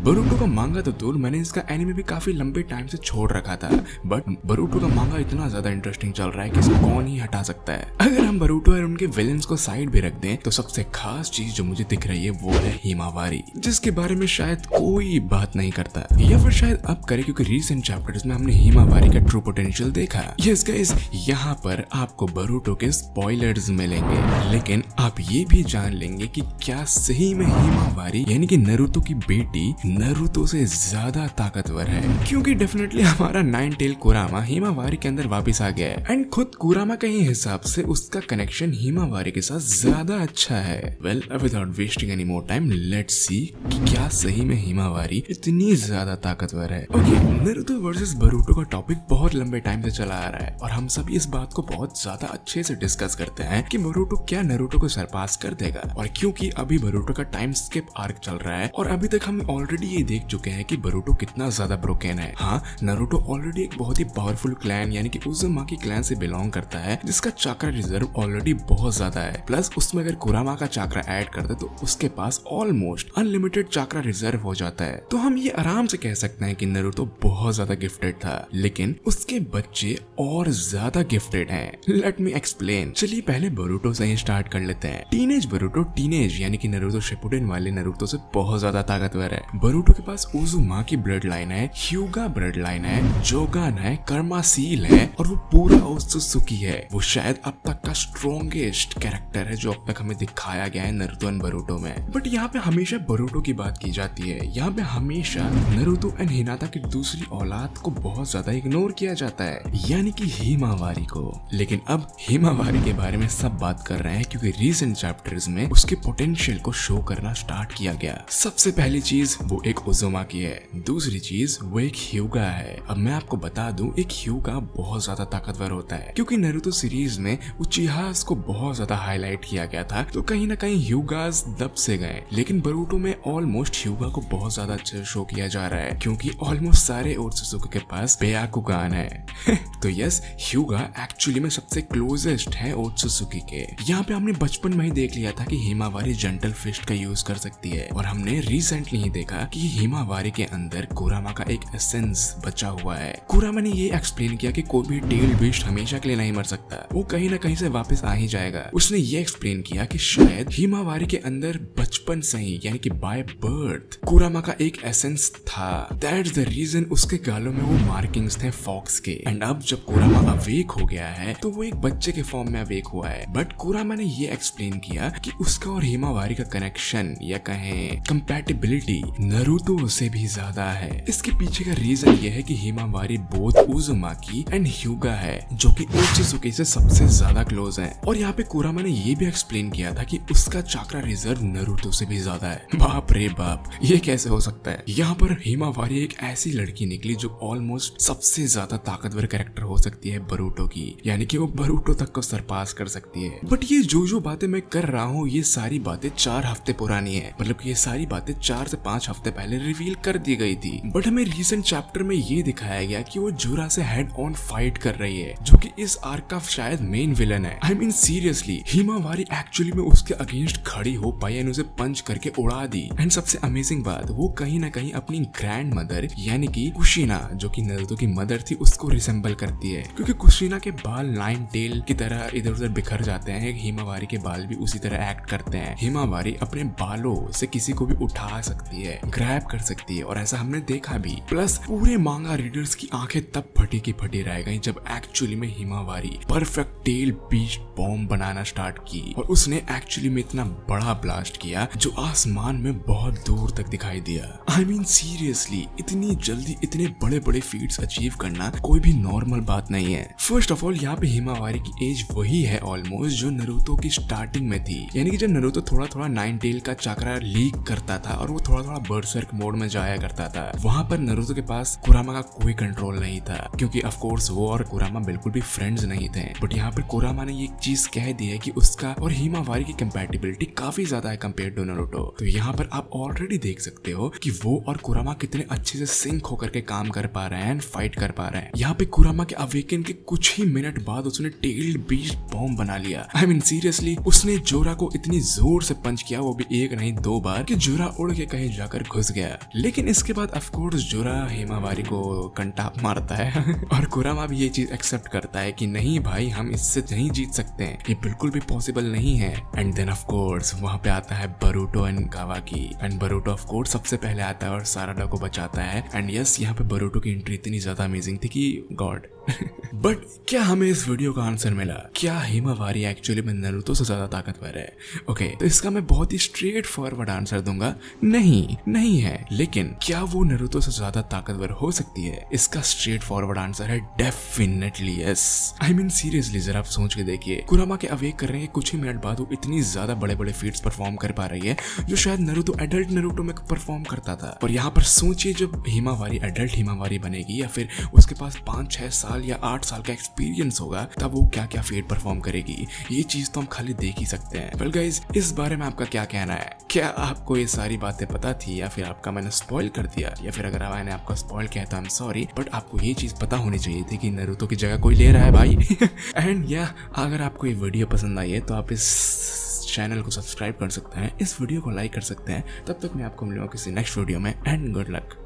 Boruto का मांगा तो दूर, मैंने इसका एनिमे भी काफी लंबे टाइम से छोड़ रखा था, बट बोरुटो का मांगा इतना ज्यादा इंटरेस्टिंग चल रहा है कि इसको कौन ही हटा सकता है। अगर हम बोरुटो और उनके विलेंस को साइड भी रख दें तो सबसे खास चीज जो मुझे दिख रही है वो है हिमावारी, जिसके बारे में शायद कोई बात नहीं करता, या फिर शायद अब करे क्योंकि रीसेंट चैप्टर्स में हमने हिमावारी का ट्रू पोटेंशियल देखा। यस गाइस, यहाँ पर आपको बोरुटो के स्पॉयलर्स मिलेंगे, लेकिन आप ये भी जान लेंगे कि क्या सही में हिमावारी यानी कि नारुतो की बेटी नारुतो से ज्यादा ताकतवर है, क्योंकि डेफिनेटली हमारा नाइन टेल कुरामा हिमावारी के अंदर वापस आ गया है एंड खुद कुरामा के ही हिसाब से उसका कनेक्शन हिमावारी के साथ ज्यादा अच्छा है। Well, without wasting any more time, let's see कि क्या सही में हिमावारी इतनी ज्यादा ताकतवर है। ओके, नारुतो वर्सेस बोरुटो का टॉपिक बहुत लंबे टाइम से चला आ रहा है और हम सभी इस बात को बहुत ज्यादा अच्छे से डिस्कस करते हैं कि बोरुटो क्या नारुतो को सरपास कर देगा, और क्योंकि अभी बोरुटो का टाइम स्किप आर्क चल रहा है और अभी तक हम ऑलरेडी ये देख चुके हैं कि बोरुटो कितना ज्यादा ब्रोकन है। हाँ, नारुतो ऑलरेडी एक बहुत ही पावरफुल क्लैन यानी कि उज़ुमाकी क्लैन से बिलोंग करता है, जिसका चाक्रा रिजर्व ऑलरेडी बहुत ज्यादा है, प्लस उसमें अगर कुरामा का चाक्रा ऐड कर दे तो उसके पास ऑलमोस्ट अनलिमिटेड चाक्रा रिजर्व हो जाता है। तो हम ये आराम से कह सकते हैं कि नारुतो बहुत ज्यादा गिफ्टेड था, लेकिन उसके बच्चे और ज्यादा गिफ्टेड हैं। Let me explain. चलिए पहले बोरुटो से ही स्टार्ट कर लेते हैं। टीनेज बोरुटो, टीनेज यानी कि नारुतो शिपुडेन वाले नारुतो से बहुत ज्यादा ताकतवर है। बोरुटो के पास उज़ुमाकी ब्लड लाइन है, ह्यूगा ब्लड लाइन है, जोगान है, कर्मा सील है और वो पूरा ओत्सुत्सुकी है। वो शायद अब तक का स्ट्रॉन्गेस्ट कैरेक्टर है जो अब तक हमें दिखाया गया है नारुतो एंड बोरुटो में। बट यहाँ पे हमेशा बोरुटो की बात की जाती है, यहाँ पे हमेशा नारुतो एंड हिनाता की दूसरी औलाद को बहुत ज्यादा इग्नोर किया जाता है, यानी कि हिमावारी को। लेकिन अब हिमावारी के बारे में सब बात कर रहे हैं क्योंकि रीसेंट चैप्टर्स में उसके पोटेंशियल को शो करना स्टार्ट किया गया। सबसे पहली चीज वो एक उज़ुमाकी है, दूसरी चीज वो एक ह्यूगा है। अब मैं आपको बता दूं, एक ह्यूगा बहुत ज्यादा ताकतवर होता है, क्योंकि नारुतो सीरीज में उचिहास को बहुत ज्यादा हाईलाइट किया गया था, तो कहीं ना कहीं ह्यूगास दब से गए। लेकिन बोरुटो में ऑलमोस्ट ह्यूगा को बहुत ज्यादा अच्छे से शो किया जा रहा है, क्योंकि ऑलमोस्ट सारे ओत्सुत्सुकी के पास बेयाकुगान है। तो यस, ह्यूगा एक्चुअली में सबसे क्लोजेस्ट है ओत्सुत्सुकी के। यहाँ पे हमने बचपन में ही देख लिया था कि हिमावारी जेंटल फिस्ट का यूज कर सकती है, और हमने रिसेंटली ही देखा कि हिमावारी के अंदर कुरामा का एक एसेंस बचा हुआ है। कुरामा ने ये एक्सप्लेन किया कि कोई भी टेल बीस्ट हमेशा के लिए नहीं मर सकता, वो कहीं ना कहीं से वापस आ ही जाएगा। उसने ये एक्सप्लेन किया कि शायद हिमावारी के अंदर बचपन से ही यानी कि बाय बर्थ कुरामा का एक एसेंस था। दैट्स द रीजन उसके गालों में वो मार्किंग्स थे फॉक्स के। एंड अब जब कुरामा अवेक हो गया है तो वो एक बच्चे के फॉर्म में अवेक हुआ है। बट कुरामा ने ये एक्सप्लेन किया कि उसका और हिमावारी का कनेक्शन या कहें कंपैटिबिलिटी नारुतो से भी ज्यादा है। इसके पीछे का रीजन ये है कि Himawari both Uzumaki and Hyuga है, जो कि ओत्सुत्सुकी से सबसे ज्यादा क्लोज है। और यहाँ पे कुरामा ने ये भी एक्सप्लेन किया था कि उसका चाक्रा रिजर्व नारुतो से भी ज्यादा है। बाप रे बाप, ये कैसे हो सकता है? यहाँ पर हिमावारी एक ऐसी लड़की निकली जो ऑलमोस्ट सबसे ज्यादा ताकतवर कैरेक्टर हो सकती है बोरुटो की, यानी कि वो बोरुटो तक को सरपास कर सकती है। बट ये जो बातें मैं कर रहा हूँ, ये सारी बातें 4 हफ्ते पुरानी है, मतलब कि ये सारी बातें 4 से 5 हफ्ते पहले रिवील कर दी गई थी। बट हमें रीसेंट चैप्टर में ये दिखाया गया कि वो जोरा से हेड ऑन फाइट कर रही है, जो कि इस आर्क का शायद मेन विलन है। I mean seriously, Himawari actually में उसके अगेंस्ट खड़ी हो पाई एंड उसे पंच करके उड़ा दी। एंड सबसे अमेजिंग बात, वो कहीं ना कहीं अपनी ग्रैंड मदर यानी कि कुशिना, जो कि नारुतो की मदर थी, उसको रिसेंबल करती है, क्योंकि कुशिना के बाल नाइन टेल की तरह इधर उधर बिखर जाते हैं। हिमावारी के बाल भी उसी तरह एक्ट करते हैं। हिमावारी अपने बालों से किसी को भी उठा सकती है, ग्रैब कर सकती है, और ऐसा हमने देखा भी। प्लस पूरे मांगा रीडर्स की आंखें तब फटी की फटी रह गई जब एक्चुअली में Himawari perfect tail beast bomb बनाना स्टार्ट की, और उसने एक्चुअली में इतना बड़ा ब्लास्ट किया जो आसमान में बहुत दूर तक दिखाई दिया। आई मीन सीरियसली, इतनी जल्दी इतने बड़े बड़े फीट्स अचीव करना कोई भी नॉर्मल बात नहीं है। फर्स्ट ऑफ ऑल, यहाँ पे हिमावारी की एज वही है ऑलमोस्ट जो नारुतो की स्टार्टिंग में थी, यानी कि जब नारुतो थोड़ा थोड़ा नाइन टेल का चाक्रा लीक करता था और वो थोड़ा थोड़ा बर्सर्क मोड में जाया करता था, वहां पर नारुतो के पास कुरामा का कोई कंट्रोल नहीं था, क्योंकि ऑफ कोर्स वो और कुरामा बिल्कुल भी फ्रेंड्स नहीं थे। बट यहाँ पर कुरामा ने ये चीज कह दी है कि उसका और हिमावारी की कंपैटिबिलिटी काफी ज्यादा है कंपेयर टू नारुतो। तो यहाँ पर आप ऑलरेडी देख सकते हो कि वो और कुरामा कितने अच्छे से सिंक होकर के काम कर पा रहे हैं एंड फाइट कर पा रहे हैं। यहाँ पे कुरामा के अवेकन के कुछ ही मिनट बाद उसने टेल्ड बीस्ट बॉम्ब बना लिया। आई मीन सीरियसली, उसने जोरा को इतनी जोर से पंच किया, वो भी एक नहीं 2 बार, कि जोरा उड़ के कहीं जाकर घुस गया। लेकिन इसके बाद ऑफ कोर्स जोरा हिमावारी को कंटाप मारता है और कुरामा भी ये चीज एक्सेप्ट करता है कि नहीं भाई, हम इससे नहीं जीत सकते हैं, ये बिल्कुल भी पॉसिबल नहीं है। एंड देन ऑफ कोर्स वहां पे आता है Boruto and Kawaki, and Boruto of course सबसे पहले आता है और साराडा को बचाता है। एंड यस, यहाँ पे बरूटो की एंट्री इतनी ज्यादा अमेजिंग थी कि गॉड। बट क्या हमें इस वीडियो का आंसर मिला? क्या हिमावारी एक्चुअली में नारुतो से ज्यादा ताकतवर है? ओके, तो इसका मैं बहुत ही स्ट्रेट फॉरवर्ड आंसर दूंगा, नहीं है। लेकिन क्या वो नारुतो से ज्यादा ताकतवर हो सकती है? इसका स्ट्रेट फॉरवर्ड आंसर है definitely yes. I mean seriously जरा आप सोच के देखिए, कुरामा के अवेक करने के कुछ ही मिनट बाद वो इतनी ज्यादा बड़े बड़े फीट्स परफॉर्म कर पा रही है जो शायद नारुतो एडल्ट नारुतो में परफॉर्म करता था। और यहाँ पर सोचिए, जब हिमावारी एडल्ट हिमावारी बनेगी या फिर उसके पास 5-6 साल या 8 साल का एक्सपीरियंस होगा, तब वो क्या क्या फेट परफॉर्म करेगी। ये चीज तो हम खाली देख ही सकते हैं। वेल गाइस, इस बारे में आपका क्या कहना है? क्या आपको ये सारी बातें पता थी या फिर आपका मैंने स्पॉइल कर दिया? या फिर अगर मैंने आपको स्पॉइल किया तो आई एम सॉरी, बट आपको ये चीज पता होनी चाहिए थी कि नारुतो की जगह कोई ले रहा है भाई। एंड या अगर आपको ये वीडियो पसंद आई है तो आप इस चैनल को सब्सक्राइब कर सकते हैं, इस वीडियो को लाइक कर सकते हैं। तब तक मैं आपको मिलूंगा किसी नेक्स्ट वीडियो में, एंड गुड लक।